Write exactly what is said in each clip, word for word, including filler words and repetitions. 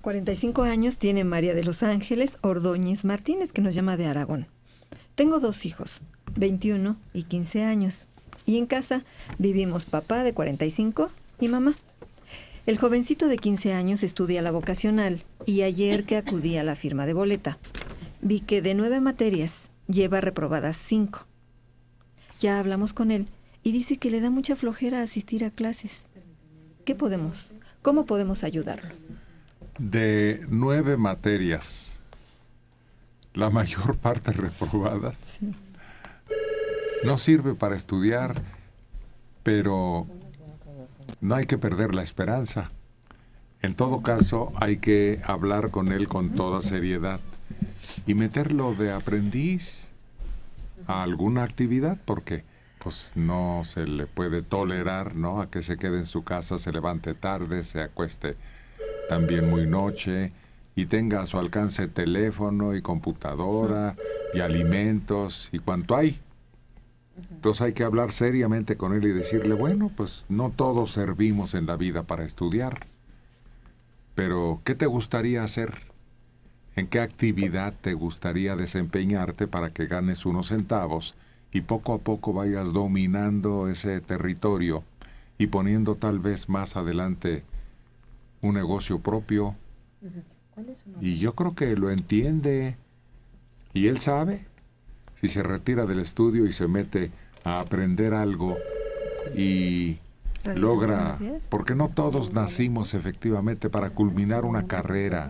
cuarenta y cinco años tiene María de los Ángeles Ordóñez Martínez, que nos llama de Aragón. Tengo dos hijos, veintiuno y quince años. Y en casa vivimos papá de cuarenta y cinco y mamá. El jovencito de quince años estudia la vocacional y ayer que acudí a la firma de boleta, vi que de nueve materias lleva reprobadas cinco. Ya hablamos con él y dice que le da mucha flojera asistir a clases. ¿Qué podemos, cómo podemos ayudarlo? De nueve materias, la mayor parte reprobadas. Sí. No sirve para estudiar, pero no hay que perder la esperanza. En todo caso, hay que hablar con él con toda seriedad y meterlo de aprendiz a alguna actividad, porque pues no se le puede tolerar, ¿no?, a que se quede en su casa, se levante tarde, se acueste también muy noche y tenga a su alcance teléfono y computadora y alimentos y cuanto hay. Entonces hay que hablar seriamente con él y decirle, bueno, pues no todos servimos en la vida para estudiar, pero ¿qué te gustaría hacer? ¿En qué actividad te gustaría desempeñarte para que ganes unos centavos y poco a poco vayas dominando ese territorio y poniendo tal vez más adelante un negocio propio? Y yo creo que lo entiende y él sabe. Si se retira del estudio y se mete a aprender algo y logra, porque no todos nacimos efectivamente para culminar una carrera.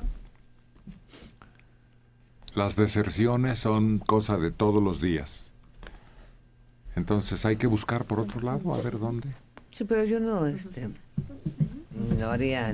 Las deserciones son cosa de todos los días. Entonces hay que buscar por otro lado, a ver dónde. Sí, pero yo no, este, no haría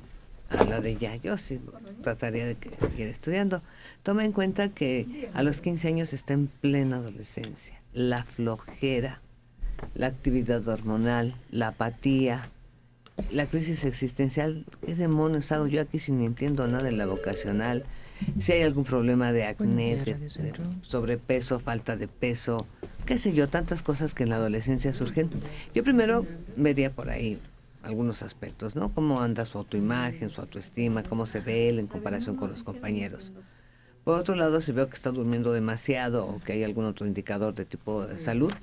a la de ella. Yo sí trataría de que siguiera estudiando. Toma en cuenta que a los quince años está en plena adolescencia. La flojera, la actividad hormonal, la apatía, la crisis existencial. ¿Qué demonios hago yo aquí si ni entiendo nada de la vocacional? Si hay algún problema de acné, de, de sobrepeso, falta de peso, qué sé yo, tantas cosas que en la adolescencia surgen. Yo primero vería por ahí algunos aspectos, ¿no? Cómo anda su autoimagen, su autoestima, cómo se ve él en comparación con los compañeros. Por otro lado, si veo que está durmiendo demasiado o que hay algún otro indicador de tipo de salud,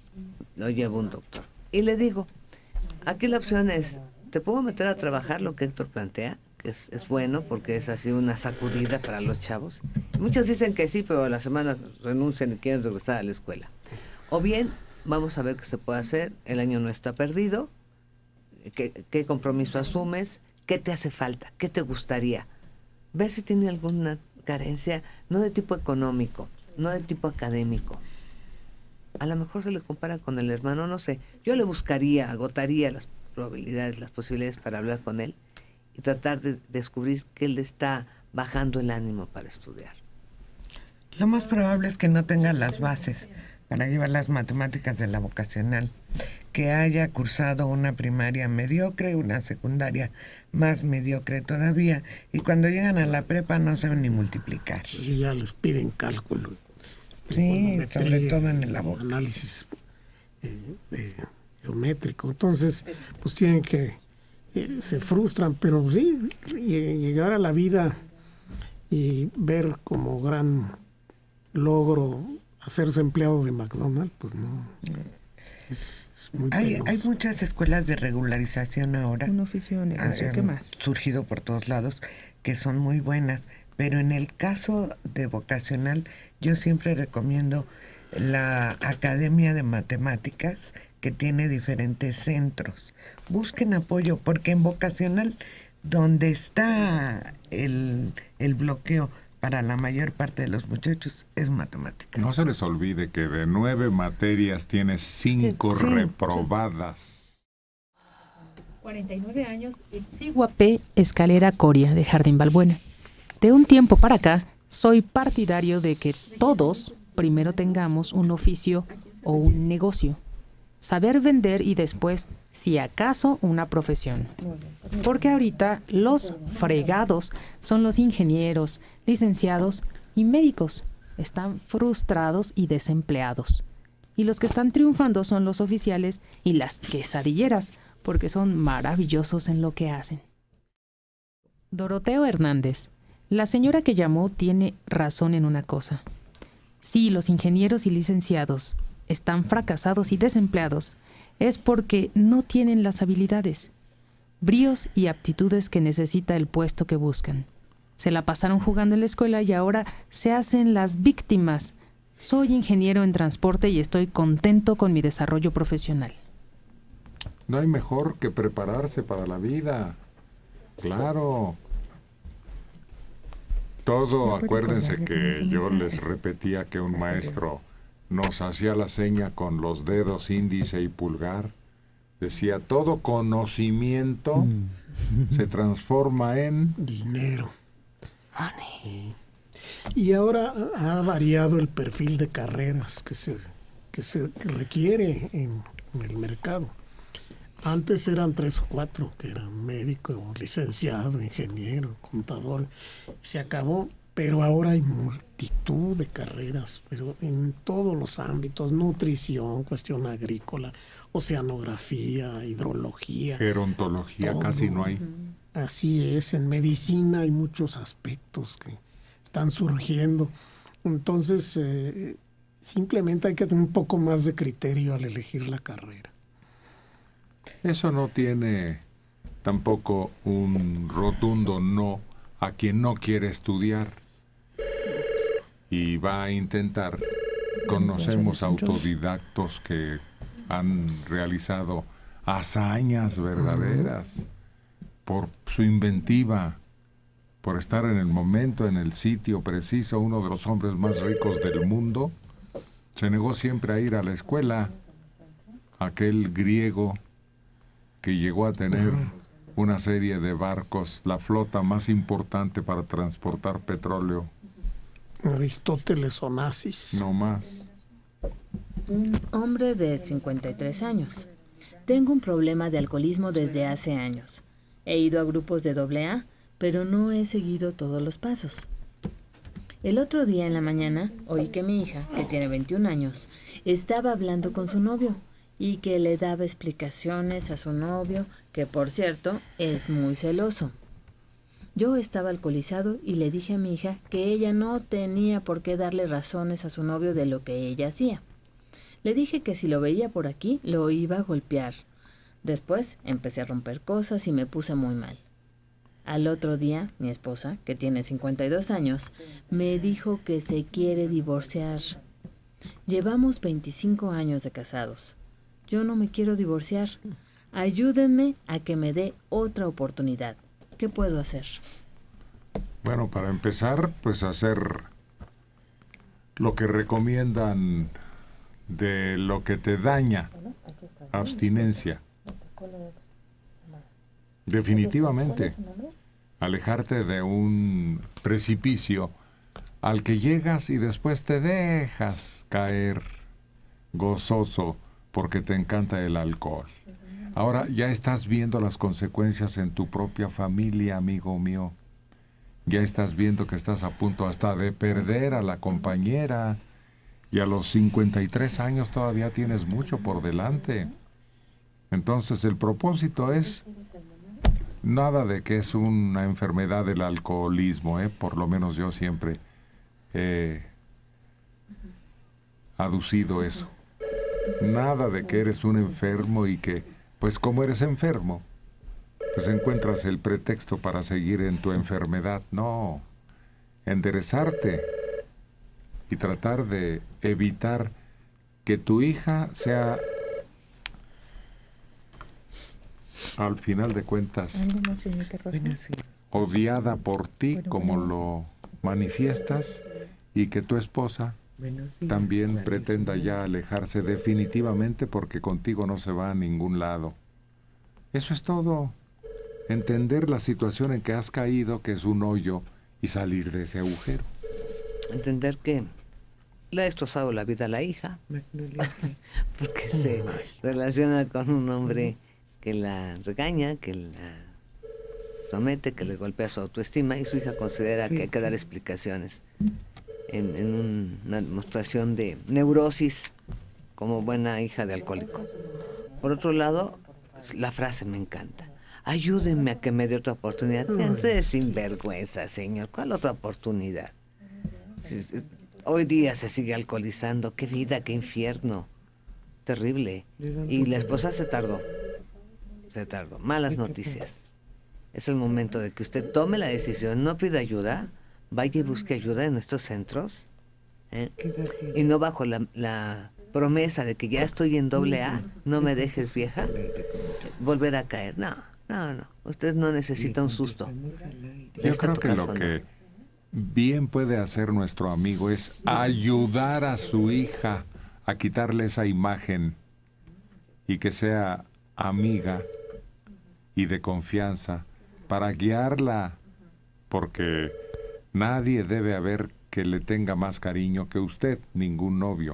lo llevo a un doctor. Y le digo, aquí la opción es, ¿te puedo meter a trabajar lo que Héctor plantea? Que es, es bueno porque es así una sacudida para los chavos. Muchos dicen que sí, pero a la semana renuncian y quieren regresar a la escuela. O bien, vamos a ver qué se puede hacer, el año no está perdido, qué, qué compromiso asumes, qué te hace falta, qué te gustaría. Ver si tiene alguna carencia, no de tipo económico, no de tipo académico. A lo mejor se le compara con el hermano, no sé. Yo le buscaría, agotaría las probabilidades, las posibilidades para hablar con él y tratar de descubrir que él le está bajando el ánimo para estudiar. Lo más probable es que no tenga las bases para llevar las matemáticas de la vocacional, que haya cursado una primaria mediocre, una secundaria más mediocre todavía, y cuando llegan a la prepa no saben ni multiplicar. Y ya les piden cálculo. Sí, sobre todo en el labor. Análisis eh, eh, geométrico. Entonces, pues tienen que Eh, se frustran, pero sí, llegar a la vida y ver como gran logro hacerse empleado de McDonald's, pues no, es, es muy hay, hay muchas escuelas de regularización ahora, un oficio, negocio, ¿qué más? Surgido por todos lados, que son muy buenas, pero en el caso de vocacional, yo siempre recomiendo la Academia de Matemáticas, que tiene diferentes centros. Busquen apoyo, porque en vocacional, donde está el, el bloqueo para la mayor parte de los muchachos, es matemáticas. No se les olvide que de nueve materias tiene cinco sí, reprobadas. cuarenta y nueve años, Itzigua P. Escalera Coria, de Jardín Balbuena. De un tiempo para acá, soy partidario de que todos primero tengamos un oficio o un negocio. Saber vender y después, si acaso, una profesión. Porque ahorita los fregados son los ingenieros, licenciados y médicos. Están frustrados y desempleados. Y los que están triunfando son los oficiales y las quesadilleras, porque son maravillosos en lo que hacen. Doroteo Hernández. La señora que llamó tiene razón en una cosa. Sí, los ingenieros y licenciados están fracasados y desempleados. Es porque no tienen las habilidades, bríos y aptitudes que necesita el puesto que buscan. Se la pasaron jugando en la escuela y ahora se hacen las víctimas. Soy ingeniero en transporte y estoy contento con mi desarrollo profesional. No hay mejor que prepararse para la vida. Claro. Todo, acuérdense que yo les repetía que un maestro nos hacía la seña con los dedos índice y pulgar. Decía, todo conocimiento se transforma en dinero. Money. Y ahora ha variado el perfil de carreras que se, que se que requiere en, en el mercado. Antes eran tres o cuatro, que eran médico, licenciado, ingeniero, contador. Se acabó, pero ahora hay multitud de carreras, pero en todos los ámbitos: nutrición, cuestión agrícola, oceanografía, hidrología. Gerontología todo. Casi no hay. Así es, en medicina hay muchos aspectos que están surgiendo. Entonces, eh, simplemente hay que tener un poco más de criterio al elegir la carrera. Eso no tiene tampoco un rotundo no a quien no quiere estudiar y va a intentar. Conocemos autodidactos que han realizado hazañas verdaderas por su inventiva, por estar en el momento, en el sitio preciso. Uno de los hombres más ricos del mundo se negó siempre a ir a la escuela, aquel griego que llegó a tener una serie de barcos, la flota más importante para transportar petróleo. Aristóteles Onassis. No más. Un hombre de cincuenta y tres años. Tengo un problema de alcoholismo desde hace años. He ido a grupos de doble A, pero no he seguido todos los pasos. El otro día en la mañana oí que mi hija, que tiene veintiún años, estaba hablando con su novio y que le daba explicaciones a su novio, que por cierto es muy celoso. Yo estaba alcoholizado y le dije a mi hija que ella no tenía por qué darle razones a su novio de lo que ella hacía. Le dije que si lo veía por aquí, lo iba a golpear. Después empecé a romper cosas y me puse muy mal. Al otro día, mi esposa, que tiene cincuenta y dos años, me dijo que se quiere divorciar. Llevamos veinticinco años de casados. Yo no me quiero divorciar. Ayúdenme a que me dé otra oportunidad. ¿Qué puedo hacer? Bueno, para empezar, pues hacer lo que recomiendan de lo que te daña. Abstinencia. Definitivamente. Alejarte de un precipicio al que llegas y después te dejas caer gozoso porque te encanta el alcohol. Ahora ya estás viendo las consecuencias en tu propia familia, amigo mío. Ya estás viendo que estás a punto hasta de perder a la compañera. Y a los cincuenta y tres años todavía tienes mucho por delante. Entonces el propósito es nada de que es una enfermedad del alcoholismo, ¿eh? Por lo menos yo siempre he aducido eso. Nada de que eres un enfermo y que, pues como eres enfermo, pues encuentras el pretexto para seguir en tu enfermedad. No, enderezarte y tratar de evitar que tu hija sea, al final de cuentas, odiada por ti como lo manifiestas, y que tu esposa también pretenda ya alejarse definitivamente porque contigo no se va a ningún lado. Eso es todo. Entender la situación en que has caído, que es un hoyo, y salir de ese agujero. Entender que le ha destrozado la vida a la hija, porque se relaciona con un hombre que la regaña, que la somete, que le golpea su autoestima, y su hija considera que hay que dar explicaciones en, en un, una demostración de neurosis como buena hija de alcohólico. Por otro lado, la frase me encanta: ayúdenme a que me dé otra oportunidad. Gente de sinvergüenza, señor. ¿Cuál otra oportunidad? Si- si- Hoy día se sigue alcoholizando. Qué vida, qué infierno. Terrible. Y la esposa se tardó. Se tardó. Malas noticias. Es el momento de que usted tome la decisión, no pida ayuda, vaya y busque ayuda en estos centros, ¿eh? Y no bajo la, la promesa de que ya estoy en doble A, no me dejes vieja, volver a caer. No, no, no. Usted no necesita un susto. Yo Necesita creo que tocar lo fondo. que bien puede hacer nuestro amigo es ayudar a su hija a quitarle esa imagen y que sea amiga y de confianza para guiarla, porque nadie debe haber que le tenga más cariño que usted, ningún novio,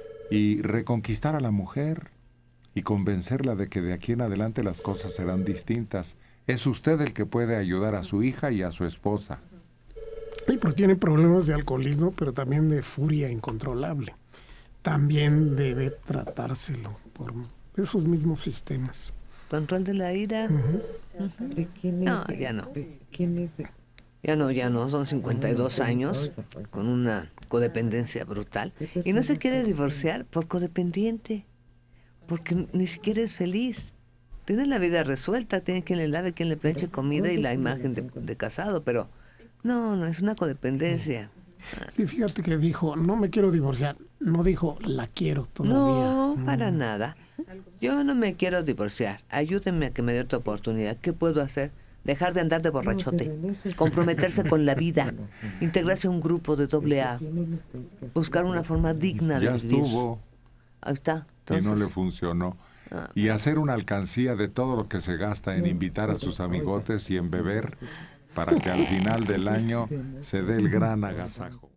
y reconquistar a la mujer y convencerla de que de aquí en adelante las cosas serán distintas. Es usted el que puede ayudar a su hija y a su esposa. Sí, porque tiene problemas de alcoholismo, pero también de furia incontrolable. También debe tratárselo por esos mismos sistemas. Control de la ira. ¿De quién es? No, ya no. ¿De quién es? Ya no, ya no, son cincuenta y dos años con una codependencia brutal y no se quiere divorciar por codependiente, porque ni siquiera es feliz. Tiene la vida resuelta, tiene quien le lave, quien le planche comida y la imagen de, de casado, pero no, no, es una codependencia. Sí, fíjate que dijo, no me quiero divorciar. No dijo, la quiero todavía. No, Mm. para nada. Yo no me quiero divorciar. Ayúdenme a que me dé otra oportunidad. ¿Qué puedo hacer? Dejar de andar de borrachote, comprometerse con la vida, integrarse a un grupo de doble A, buscar una forma digna de Ya vivir. estuvo Ahí está. y no Entonces, le funcionó. Ah. Y hacer una alcancía de todo lo que se gasta en invitar a sus amigotes y en beber para que al final del año se dé el gran agasajo.